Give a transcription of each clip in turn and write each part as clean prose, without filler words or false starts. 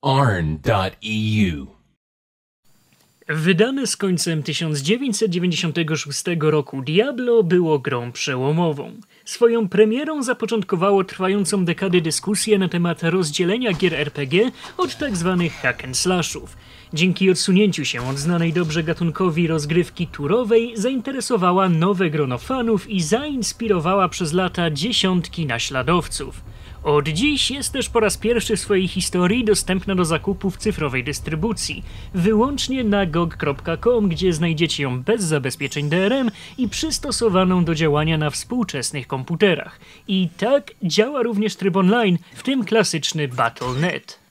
arn.eu. Wydane z końcem 1996 roku Diablo było grą przełomową. Swoją premierą zapoczątkowało trwającą dekady dyskusję na temat rozdzielenia gier RPG od tzw. hack and slashów. Dzięki odsunięciu się od znanej dobrze gatunkowi rozgrywki turowej zainteresowała nowe grono fanów i zainspirowała przez lata dziesiątki naśladowców. Od dziś jest też po raz pierwszy w swojej historii dostępna do zakupu w cyfrowej dystrybucji, wyłącznie na GOG.com, gdzie znajdziecie ją bez zabezpieczeń DRM i przystosowaną do działania na współczesnych komputerach. I tak działa również tryb online, w tym klasyczny Battle.net.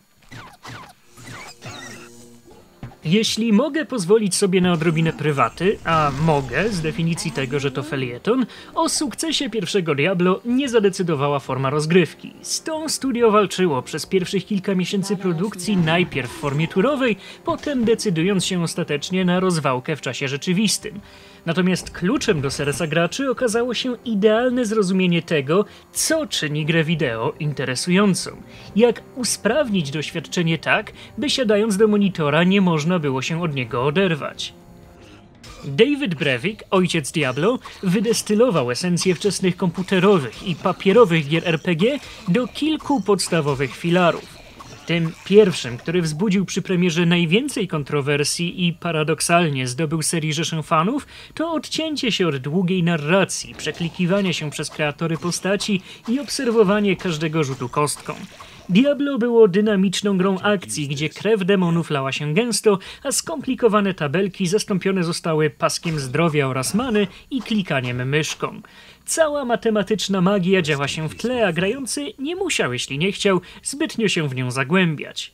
Jeśli mogę pozwolić sobie na odrobinę prywaty, a mogę z definicji tego, że to felieton, o sukcesie pierwszego Diablo nie zadecydowała forma rozgrywki. Z tą studio walczyło przez pierwszych kilka miesięcy produkcji najpierw w formie turowej, potem decydując się ostatecznie na rozwałkę w czasie rzeczywistym. Natomiast kluczem do serca graczy okazało się idealne zrozumienie tego, co czyni grę wideo interesującą. Jak usprawnić doświadczenie tak, by siadając do monitora nie można było się od niego oderwać. David Brevik, ojciec Diablo, wydestylował esencję wczesnych komputerowych i papierowych gier RPG do kilku podstawowych filarów. Tym pierwszym, który wzbudził przy premierze najwięcej kontrowersji i paradoksalnie zdobył serii rzeszę fanów, to odcięcie się od długiej narracji, przeklikiwanie się przez kreatory postaci i obserwowanie każdego rzutu kostką. Diablo było dynamiczną grą akcji, gdzie krew demonów lała się gęsto, a skomplikowane tabelki zastąpione zostały paskiem zdrowia oraz many i klikaniem myszką. Cała matematyczna magia działa się w tle, a grający nie musiał, jeśli nie chciał, zbytnio się w nią zagłębiać.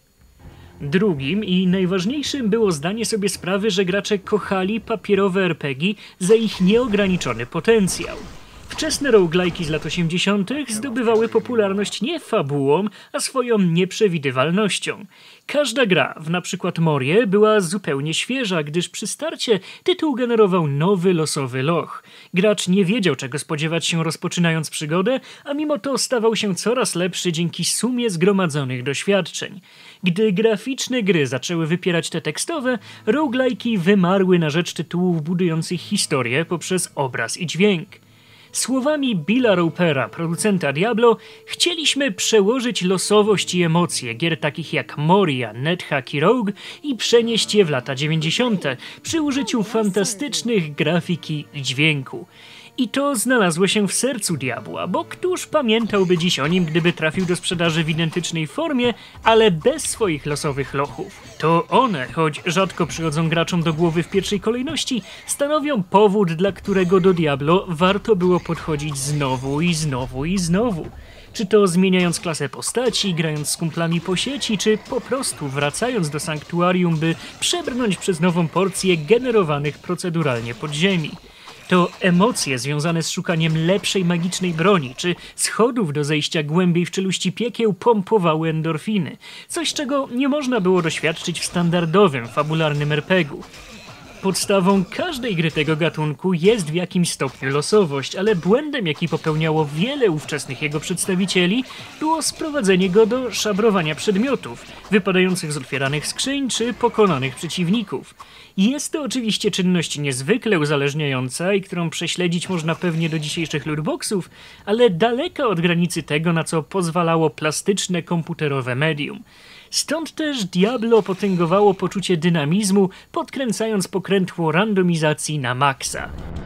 Drugim i najważniejszym było zdanie sobie sprawy, że gracze kochali papierowe RPG za ich nieograniczony potencjał. Wczesne roguelike'i z lat 80. zdobywały popularność nie fabułą, a swoją nieprzewidywalnością. Każda gra, w np. Morię, była zupełnie świeża, gdyż przy starcie tytuł generował nowy losowy loch. Gracz nie wiedział, czego spodziewać się rozpoczynając przygodę, a mimo to stawał się coraz lepszy dzięki sumie zgromadzonych doświadczeń. Gdy graficzne gry zaczęły wypierać te tekstowe, roguelike'i wymarły na rzecz tytułów budujących historię poprzez obraz i dźwięk. Słowami Billa Ropera, producenta Diablo, chcieliśmy przełożyć losowość i emocje gier takich jak Moria, NetHack i Rogue i przenieść je w lata 90. przy użyciu fantastycznych grafiki i dźwięku. I to znalazło się w sercu Diabła, bo któż pamiętałby dziś o nim, gdyby trafił do sprzedaży w identycznej formie, ale bez swoich losowych lochów. To one, choć rzadko przychodzą graczom do głowy w pierwszej kolejności, stanowią powód, dla którego do Diablo warto było podchodzić znowu i znowu i znowu. Czy to zmieniając klasę postaci, grając z kumplami po sieci, czy po prostu wracając do sanktuarium, by przebrnąć przez nową porcję generowanych proceduralnie podziemi. To emocje związane z szukaniem lepszej magicznej broni, czy schodów do zejścia głębiej w czeluści piekieł pompowały endorfiny. Coś, czego nie można było doświadczyć w standardowym, fabularnym RPG-u. Podstawą każdej gry tego gatunku jest w jakimś stopniu losowość, ale błędem, jaki popełniało wiele ówczesnych jego przedstawicieli, było sprowadzenie go do szabrowania przedmiotów, wypadających z otwieranych skrzyń czy pokonanych przeciwników. Jest to oczywiście czynność niezwykle uzależniająca i którą prześledzić można pewnie do dzisiejszych lootboxów, ale daleka od granicy tego, na co pozwalało plastyczne komputerowe medium. Stąd też Diablo potęgowało poczucie dynamizmu, podkręcając pokrętło randomizacji na maksa.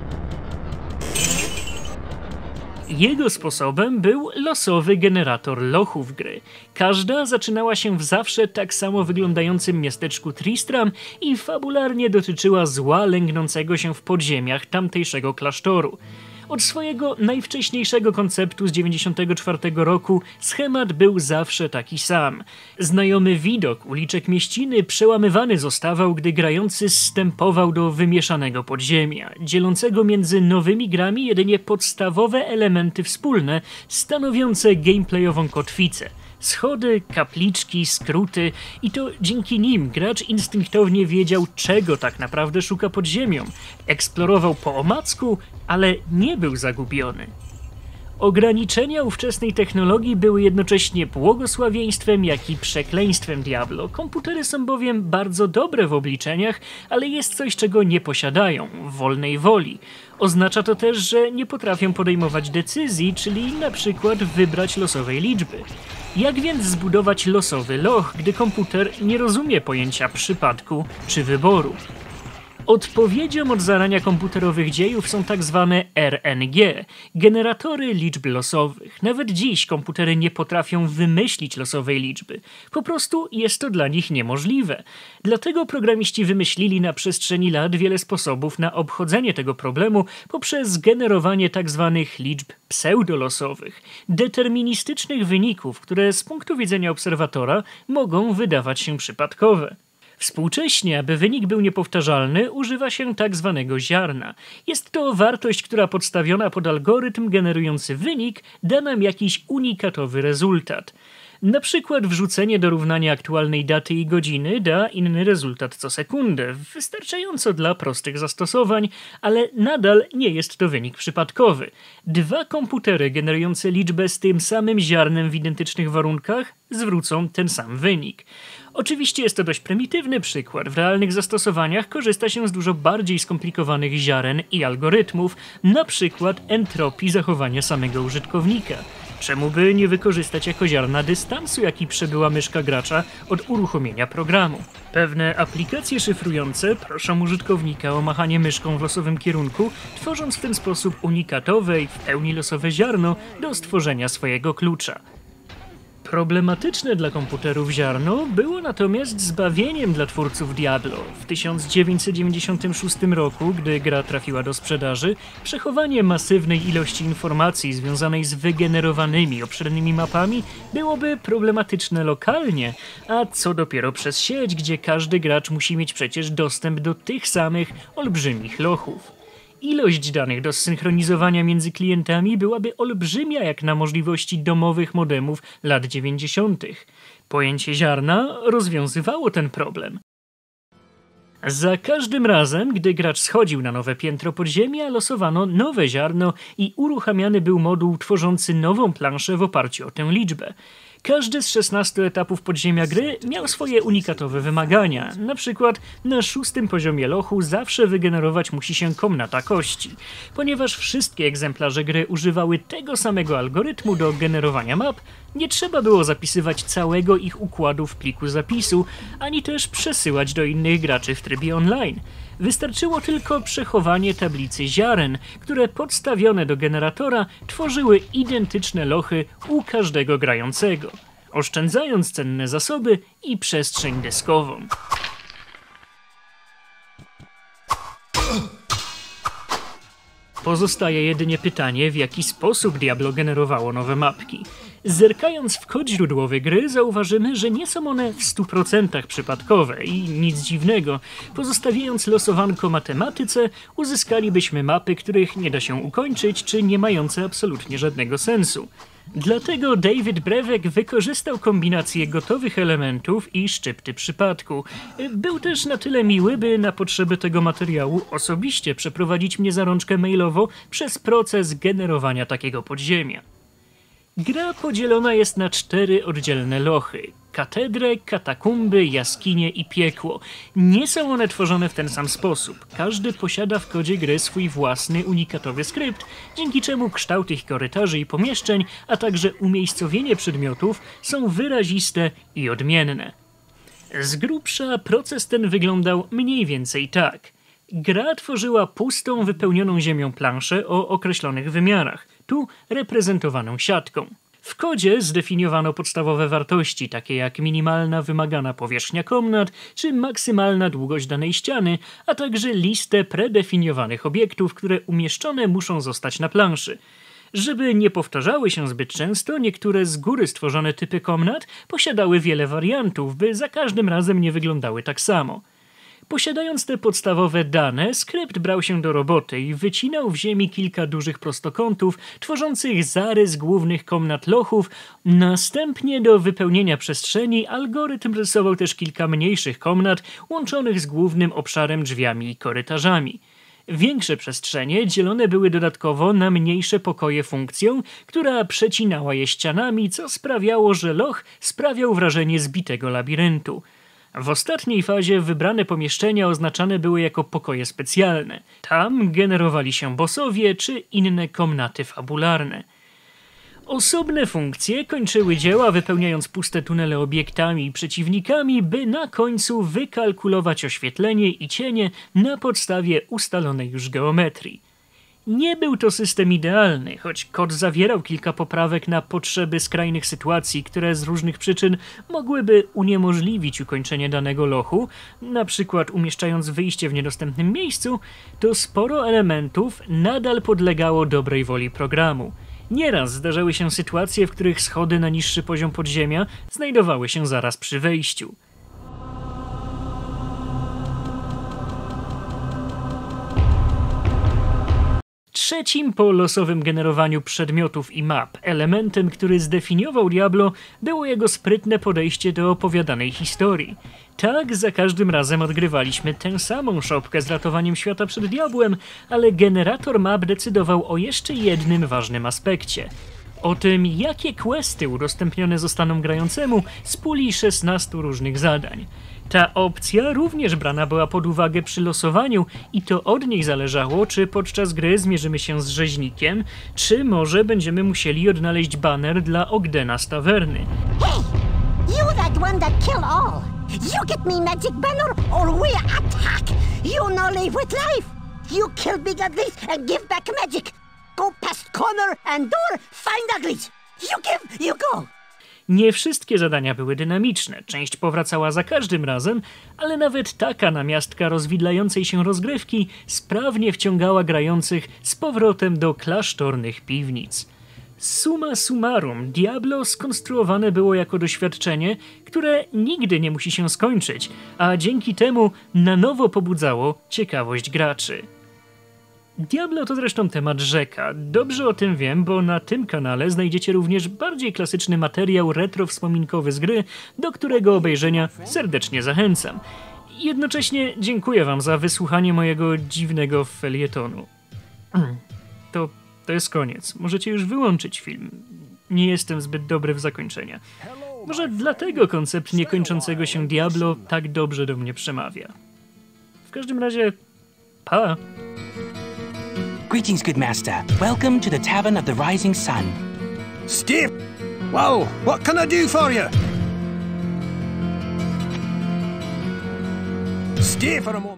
Jego sposobem był losowy generator lochów gry. Każda zaczynała się w zawsze tak samo wyglądającym miasteczku Tristram i fabularnie dotyczyła zła lęgnącego się w podziemiach tamtejszego klasztoru. Od swojego najwcześniejszego konceptu z 1994 roku schemat był zawsze taki sam. Znajomy widok uliczek mieściny przełamywany zostawał, gdy grający zstępował do wymieszanego podziemia, dzielącego między nowymi grami jedynie podstawowe elementy wspólne, stanowiące gameplayową kotwicę. Schody, kapliczki, skróty i to dzięki nim gracz instynktownie wiedział, czego tak naprawdę szuka pod ziemią. Eksplorował po omacku, ale nie był zagubiony. Ograniczenia ówczesnej technologii były jednocześnie błogosławieństwem, jak i przekleństwem Diablo. Komputery są bowiem bardzo dobre w obliczeniach, ale jest coś, czego nie posiadają – wolnej woli. Oznacza to też, że nie potrafią podejmować decyzji, czyli na przykład wybrać losowej liczby. Jak więc zbudować losowy loch, gdy komputer nie rozumie pojęcia przypadku czy wyboru? Odpowiedzią od zarania komputerowych dziejów są tak zwane RNG, generatory liczb losowych. Nawet dziś komputery nie potrafią wymyślić losowej liczby. Po prostu jest to dla nich niemożliwe. Dlatego programiści wymyślili na przestrzeni lat wiele sposobów na obchodzenie tego problemu poprzez generowanie tak zwanych liczb pseudolosowych, deterministycznych wyników, które z punktu widzenia obserwatora mogą wydawać się przypadkowe. Współcześnie, aby wynik był niepowtarzalny, używa się tak zwanego ziarna. Jest to wartość, która podstawiona pod algorytm generujący wynik da nam jakiś unikatowy rezultat. Na przykład wrzucenie do równania aktualnej daty i godziny da inny rezultat co sekundę, wystarczająco dla prostych zastosowań, ale nadal nie jest to wynik przypadkowy. Dwa komputery generujące liczbę z tym samym ziarnem w identycznych warunkach zwrócą ten sam wynik. Oczywiście jest to dość prymitywny przykład. W realnych zastosowaniach korzysta się z dużo bardziej skomplikowanych ziaren i algorytmów, na przykład entropii zachowania samego użytkownika. Czemu by nie wykorzystać jako ziarna dystansu, jaki przebyła myszka gracza od uruchomienia programu? Pewne aplikacje szyfrujące proszą użytkownika o machanie myszką w losowym kierunku, tworząc w ten sposób unikatowe i w pełni losowe ziarno do stworzenia swojego klucza. Problematyczne dla komputerów ziarno było natomiast zbawieniem dla twórców Diablo. W 1996 roku, gdy gra trafiła do sprzedaży, przechowanie masywnej ilości informacji związanej z wygenerowanymi obszernymi mapami byłoby problematyczne lokalnie, a co dopiero przez sieć, gdzie każdy gracz musi mieć przecież dostęp do tych samych olbrzymich lochów. Ilość danych do zsynchronizowania między klientami byłaby olbrzymia jak na możliwości domowych modemów lat 90. Pojęcie ziarna rozwiązywało ten problem. Za każdym razem, gdy gracz schodził na nowe piętro podziemia, losowano nowe ziarno i uruchamiany był moduł tworzący nową planszę w oparciu o tę liczbę. Każdy z 16 etapów podziemia gry miał swoje unikatowe wymagania. Na przykład na 6. poziomie lochu zawsze wygenerować musi się komnata kości. Ponieważ wszystkie egzemplarze gry używały tego samego algorytmu do generowania map, nie trzeba było zapisywać całego ich układu w pliku zapisu, ani też przesyłać do innych graczy w trybie online. Wystarczyło tylko przechowanie tablicy ziaren, które podstawione do generatora tworzyły identyczne lochy u każdego grającego, oszczędzając cenne zasoby i przestrzeń dyskową. Pozostaje jedynie pytanie, w jaki sposób Diablo generowało nowe mapki. Zerkając w kod źródłowy gry, zauważymy, że nie są one w 100% przypadkowe i nic dziwnego. Pozostawiając losowanko matematyce, uzyskalibyśmy mapy, których nie da się ukończyć, czy nie mające absolutnie żadnego sensu. Dlatego David Brevek wykorzystał kombinację gotowych elementów i szczypty przypadku. Był też na tyle miły, by na potrzeby tego materiału osobiście przeprowadzić mnie za rączkę mailowo przez proces generowania takiego podziemia. Gra podzielona jest na 4 oddzielne lochy. Katedrę, katakumby, jaskinie i piekło. Nie są one tworzone w ten sam sposób. Każdy posiada w kodzie gry swój własny, unikatowy skrypt, dzięki czemu kształt ich korytarzy i pomieszczeń, a także umiejscowienie przedmiotów są wyraziste i odmienne. Z grubsza proces ten wyglądał mniej więcej tak. Gra tworzyła pustą, wypełnioną ziemią planszę o określonych wymiarach, tu reprezentowaną siatką. W kodzie zdefiniowano podstawowe wartości, takie jak minimalna wymagana powierzchnia komnat czy maksymalna długość danej ściany, a także listę predefiniowanych obiektów, które umieszczone muszą zostać na planszy. Żeby nie powtarzały się zbyt często, niektóre z góry stworzone typy komnat posiadały wiele wariantów, by za każdym razem nie wyglądały tak samo. Posiadając te podstawowe dane, skrypt brał się do roboty i wycinał w ziemi kilka dużych prostokątów, tworzących zarys głównych komnat lochów. Następnie do wypełnienia przestrzeni algorytm rysował też kilka mniejszych komnat, łączonych z głównym obszarem drzwiami i korytarzami. Większe przestrzenie dzielone były dodatkowo na mniejsze pokoje funkcją, która przecinała je ścianami, co sprawiało, że loch sprawiał wrażenie zbitego labiryntu. W ostatniej fazie wybrane pomieszczenia oznaczane były jako pokoje specjalne. Tam generowali się bossowie czy inne komnaty fabularne. Osobne funkcje kończyły dzieła, wypełniając puste tunele obiektami i przeciwnikami, by na końcu wykalkulować oświetlenie i cienie na podstawie ustalonej już geometrii. Nie był to system idealny, choć kod zawierał kilka poprawek na potrzeby skrajnych sytuacji, które z różnych przyczyn mogłyby uniemożliwić ukończenie danego lochu, na przykład umieszczając wyjście w niedostępnym miejscu, to sporo elementów nadal podlegało dobrej woli programu. Nieraz zdarzały się sytuacje, w których schody na niższy poziom podziemia znajdowały się zaraz przy wejściu. Trzecim po losowym generowaniu przedmiotów i map elementem, który zdefiniował Diablo, było jego sprytne podejście do opowiadanej historii. Tak, za każdym razem odgrywaliśmy tę samą szopkę z ratowaniem świata przed diabłem, ale generator map decydował o jeszcze jednym ważnym aspekcie. O tym, jakie questy udostępnione zostaną grającemu z puli 16 różnych zadań. Ta opcja również brana była pod uwagę przy losowaniu i to od niej zależało, czy podczas gry zmierzymy się z rzeźnikiem, czy może będziemy musieli odnaleźć baner dla Ogdena z tawerny. Hey! You that one that kill all! You get me magic banner or we attack! You no live with life! You kill big uglies and give back magic! Go past corner and door, find uglies! You give, you go! Nie wszystkie zadania były dynamiczne, część powracała za każdym razem, ale nawet taka namiastka rozwidlającej się rozgrywki sprawnie wciągała grających z powrotem do klasztornych piwnic. Summa summarum, Diablo skonstruowane było jako doświadczenie, które nigdy nie musi się skończyć, a dzięki temu na nowo pobudzało ciekawość graczy. Diablo to zresztą temat rzeka. Dobrze o tym wiem, bo na tym kanale znajdziecie również bardziej klasyczny materiał retro-wspominkowy z gry, do którego obejrzenia serdecznie zachęcam. Jednocześnie dziękuję wam za wysłuchanie mojego dziwnego felietonu. To jest koniec. Możecie już wyłączyć film. Nie jestem zbyt dobry w zakończenia. Może dlatego koncept niekończącego się Diablo tak dobrze do mnie przemawia. W każdym razie, pa! Greetings, good master. Welcome to the Tavern of the Rising Sun. Steve! Whoa! What can I do for you? Stay for a moment.